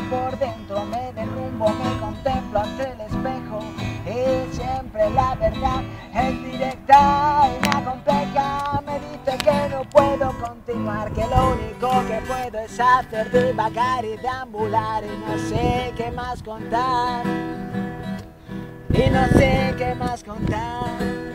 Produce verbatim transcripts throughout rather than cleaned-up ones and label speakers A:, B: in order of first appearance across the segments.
A: por dentro me derrumbo, me contemplo ante el espejo y siempre la verdad es directa y me acompleja. Me dice que no puedo continuar, que lo único que puedo es hacer divagar y deambular y no sé qué más contar, y no sé qué más contar.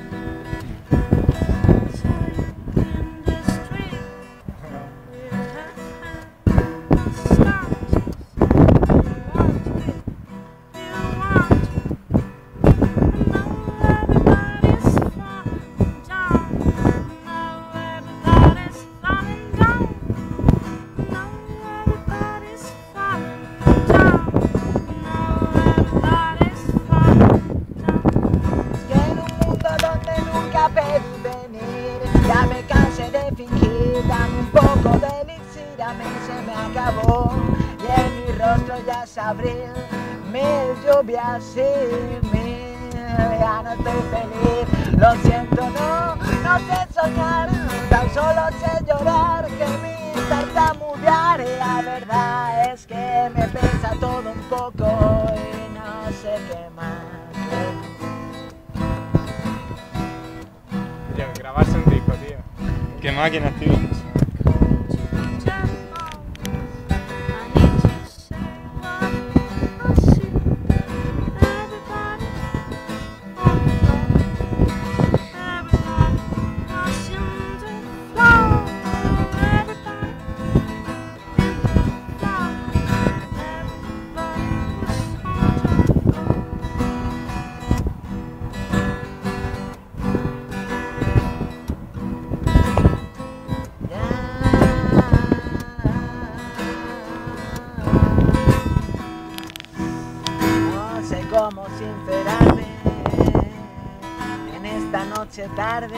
A: Pedí venir, ya me cansé de fingir, dame un poco de elixir, a mí se me acabó y en mi rostro ya es abril, mil lluvias y mil, ya no estoy feliz, lo siento, no, no sé soñar, tan solo sé llorar, que mi tartamudear, y la verdad es que me pesa todo un poco y no sé qué más.
B: Tío, grabarse un disco, tío. Qué máquinas, tío.
A: Cómo sincerarme en esta noche tarde.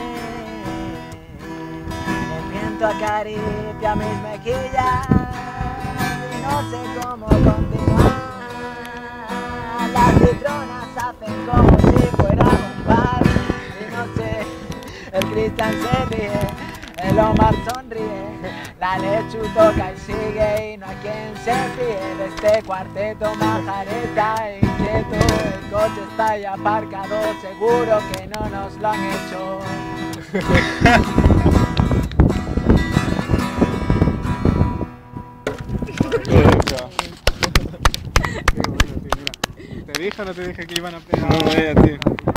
A: El viento acaricia mis mejillas y no sé cómo continuar. Las citronas hacen como si fuera un bar y no sé, el Cristian se ríe, el Omar sonríe, la Lechu toca y sigue y no hay quien se fíe de este cuarteto majareta inquieto. El coche está ahí aparcado, seguro que no nos lo han hecho.
B: Qué bueno, tío, mira. ¿Te dije o no te dije que iban a pegar? No, vaya, tío.